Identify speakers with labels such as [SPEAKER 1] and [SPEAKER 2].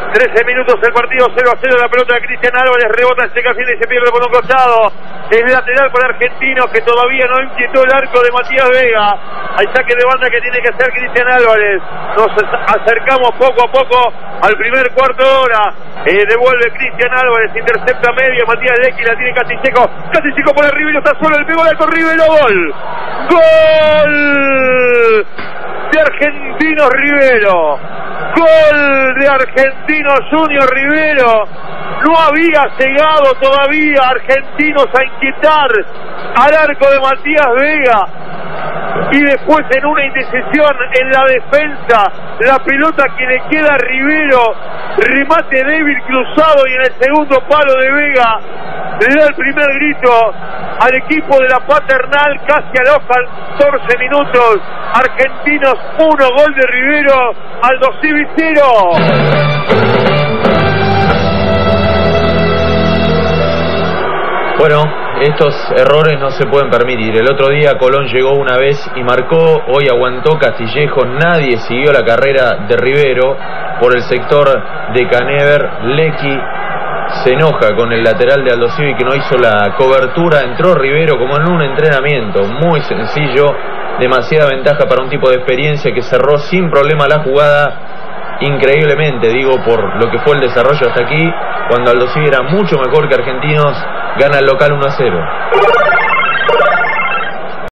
[SPEAKER 1] 13 minutos el partido, 0-0, la pelota de Cristian Álvarez, rebota en Secafina y se pierde por un costado. Es lateral para Argentinos, que todavía no inquietó el arco de Matías Vega. Hay saque de banda que tiene que hacer Cristian Álvarez. Nos acercamos poco a poco al primer cuarto de hora. Devuelve Cristian Álvarez, intercepta medio, Matías Lecky, la tiene Castillejo. Castillejo por el Rivero, está solo, el pegó de alto Rivero, gol. ¡Gol! De Argentinos Rivero. Gol de Argentinos Junior Rivero. No había llegado todavía Argentinos a inquietar al arco de Matías Vega. Y después en una indecisión en la defensa, la pelota que le queda a Rivero, remate débil cruzado y en el segundo palo de Vega le da el primer grito al equipo de la Paternal casi a los 14 minutos. Argentinos 1, gol de Rivero, Aldo Civi 0.
[SPEAKER 2] Bueno, estos errores no se pueden permitir. El otro día Colón llegó una vez y marcó, hoy aguantó Castillejo, nadie siguió la carrera de Rivero por el sector de Canever. Lecky se enoja con el lateral de Aldo Civi que no hizo la cobertura, entró Rivero como en un entrenamiento, muy sencillo, demasiada ventaja para un tipo de experiencia que cerró sin problema la jugada. Increíblemente, digo, por lo que fue el desarrollo hasta aquí, cuando Aldo Civi era mucho mejor que Argentinos, gana el local 1-0.